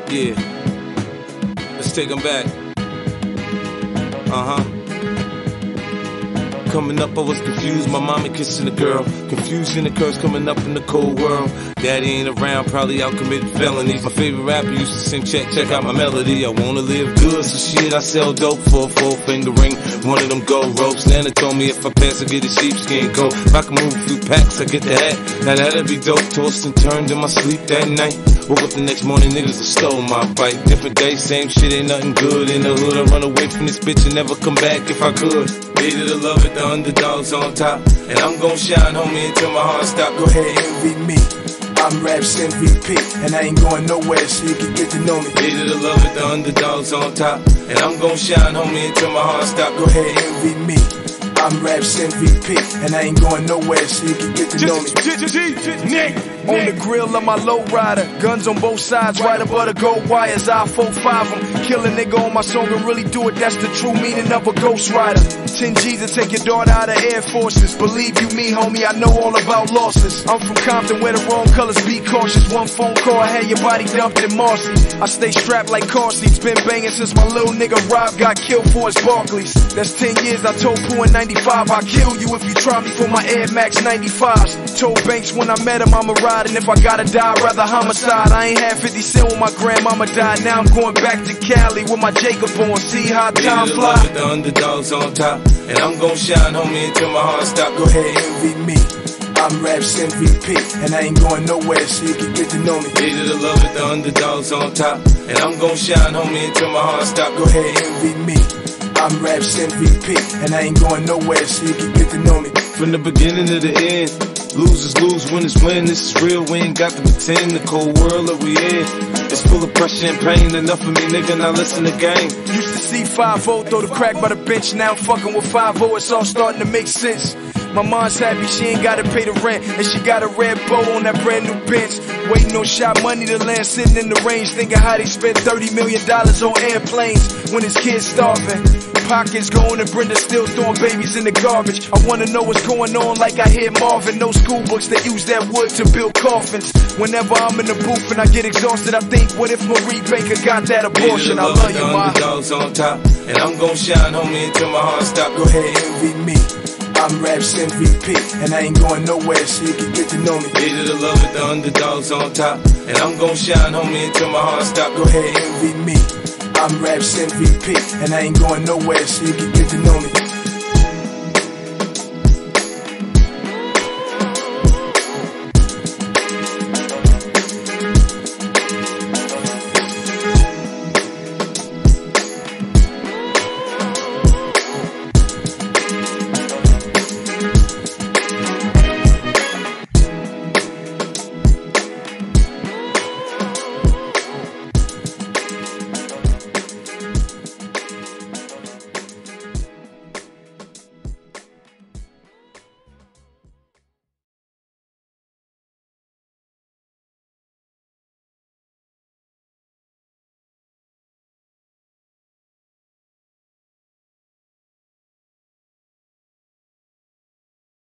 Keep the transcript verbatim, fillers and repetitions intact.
Yeah. Let's take them back. Uh-huh. Coming up, I was confused. My mama kissing a girl. Confusion occurs coming up in the cold world. Daddy ain't around, probably out committing felonies. My favorite rapper used to sing, check, check out my melody. I wanna live good, so shit, I sell dope for a four finger ring. One of them gold ropes. Nana told me if I pass, I get a sheepskin coat. If I can move a few packs, I get the hat. Now that'd be dope. Tossed and turned in my sleep that night. Woke up the next morning, niggas have stole my bike. Different day, same shit, ain't nothing good. In the hood, I run away from this bitch and never come back if I could. Hate it or love it, the underdog's on top. And I'm gon' shine, homie, until my heart stop. Go ahead, envy me. I'm Raps M V P, and I ain't going nowhere, so you can get to know me. Hate it or love it, the underdog's on top. And I'm gon' shine, homie, until my heart stop. Go ahead, envy me. I'm Raps M V P, and I ain't going nowhere, so you can get to know me. Nick. On the grill of my lowrider, guns on both sides, right above the gold wires. I four five them, kill a nigga on my song and really do it. That's the true meaning of a ghost rider. Ten G's to take your daughter out of Air Forces. Believe you me, homie, I know all about losses. I'm from Compton where the wrong colors be cautious. One phone call, I had your body dumped in Marcy. I stay strapped like car seats, been banging since my little nigga Rob got killed for his Barclays. That's ten years, I told Pooh in ninety-five, I'll kill you if you try me for my Air Max ninety-fives. Told Banks when I met him I'ma ride, and if I gotta die, rather homicide. I ain't had fifty cent when my grandmama died. Now I'm going back to Cali with my Jacob on. See how time fly. The underdogs on top, and I'm gon' shine, homie, until my heart stop. Go ahead, envy me. I'm Raps M V P, and I ain't going nowhere, so you can get to know me. Hate it or love it, the underdogs on top, and I'm gon' shine, homie, until my heart stop. Go ahead, envy me. I'm Raps M V P, and I ain't going nowhere, so you can get to know me. From the beginning to the end, losers lose, winners win. This is real, we ain't got to pretend. The cold world that we in, it's full of pressure and pain. Enough of me, nigga, now listen to game. Used to see five oh throw the crack by the bench. Now I'm fucking with five oh, it's all starting to make sense. My mom's happy she ain't gotta pay the rent, and she got a red bow on that brand new bench. Waiting on shot money to land, sitting in the range, thinking how they spent thirty million dollars on airplanes when his kids starving. Pockets going and Brenda still throwing babies in the garbage. I wanna know what's going on like I hear Marvin. No school books, they use that wood to build coffins. Whenever I'm in the booth and I get exhausted, I think, what if Marie Baker got that abortion? I love you, ma. Underdogs on top, and I'm gon' shine, homie, until my heart stop. Go ahead, envy me. I'm Raps M V P, and I ain't going nowhere, so you can get to know me. Hate it or love it, the underdogs on top, and I'm gon' shine, homie, until my heart stop. Go ahead, envy me. I'm Raps M V P, and I ain't going nowhere, so you can get to know me.